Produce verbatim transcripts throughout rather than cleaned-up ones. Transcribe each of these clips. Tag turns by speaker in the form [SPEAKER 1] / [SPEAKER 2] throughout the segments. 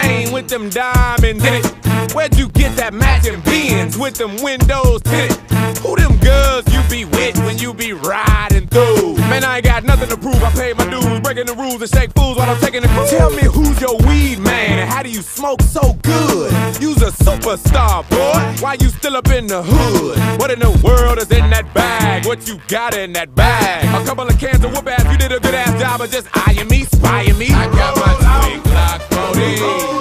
[SPEAKER 1] chain with them diamonds in it? Where'd you get that matching Benz with them windows tinted? Who them girls you be with when you be riding through? Man, I ain't got nothing to prove. I paid my dues, breaking the rules and shake fools while I'm taking the cruise. Tell me who's your weed man and how do you smoke so good? You's a superstar, boy. Why you still up in the hood? What in the world is in that bag? What you got in that bag? A couple of cans of whoop ass. You did a good ass job of just eyeing me, spying me. I got my twin Glock forty.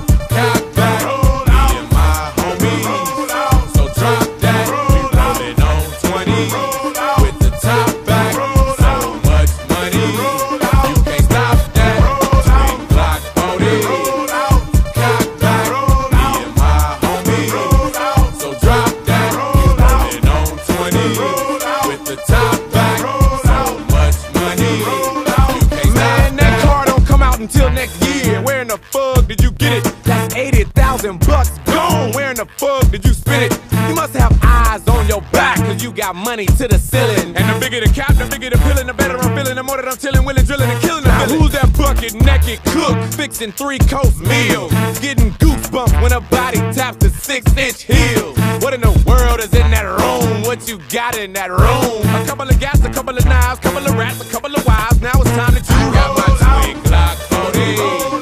[SPEAKER 1] Until next year, where in the fuck did you get it? That's eighty thousand bucks gone. Where in the fuck did you spend it? You must have eyes on your back, cause you got money to the ceiling. And the bigger the cap, the bigger the pillin', the better I'm feeling. The more that I'm chillin', willing, drilling, and killing the now who's that bucket naked cook, fixing three-course meals, getting goosebumps when a body taps the six-inch heels? What in the world is in that room? What you got in that room? A couple of gas, a couple of knives, couple of rats, a couple of wives. Now it's time to choose. I got my twin Glock forty.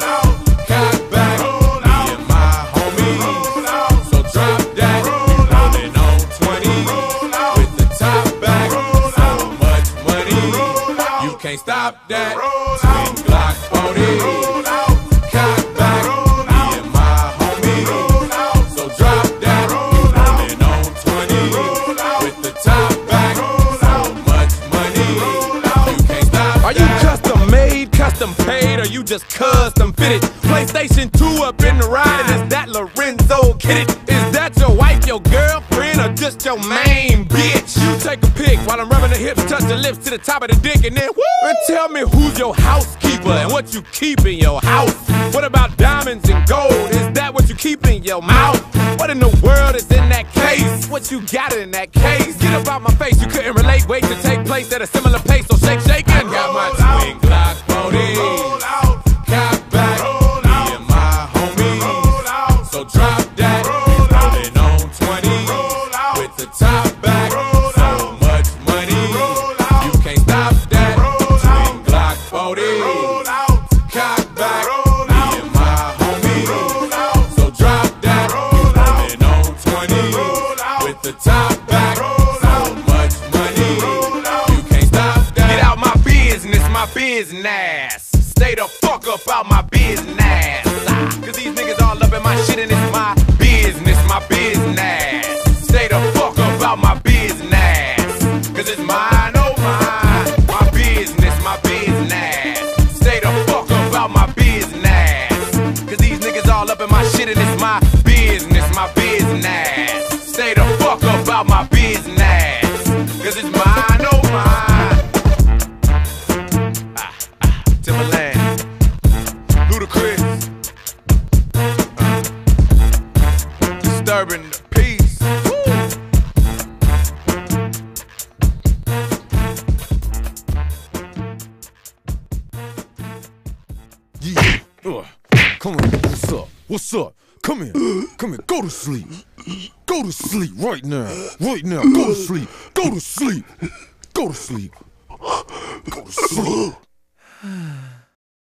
[SPEAKER 1] Cock back, me and my homies. So drop that, we rollin' on twenty. With the top back, so much money, you can't stop that. Twin Glock forty. Cock back, me and my homies. So drop that, we rollin' on twenty. With the top back, so much money, you can't stop. Are you custom made, custom paid, or you just custom fitted? PlayStation two up in the ride, and is that Lorenzo Kidded? Is that your wife, your girlfriend, or just your main bitch? You take a pic while I'm rubbing the hips, touch the lips to the top of the dick, and then woo! And tell me who's your housekeeper and what you keep in your house. What about diamonds and gold? Is that what you keep in your mouth? What in the world is in that case? What you got in that case? Get up out my face, you couldn't relate. Wait to take place at a similar pace, so shake, shake, and I got my twin Glock forty. Cock back, me and my homies. So drop that, we rollin' on twenty. With the top back, so much money, you can't stop that. Twin Glock forty. Cock back, me and my homies. So drop that, we rollin' on twenty. With the top back, so much money, you can't stop that. Get out my business, my business. Stay the fuck up out my business. Cause these niggas all up in my shit and it's my business, my business. Stay the fuck up out my business. Cause it's mine, oh mine. My business, my business. Stay the fuck up out my business. Cause these niggas all up in my shit and it's my business, my business. Stay the fuck up out my business. Cause it's mine, oh mine. Ah, ah, Timberland. Ludacris, uh, disturbing the peace.
[SPEAKER 2] Yeah, uh, come on, what's up? What's up? Come here, come here, go to sleep. Go to sleep right now, right now, go to sleep, go to sleep, go to sleep, go to sleep.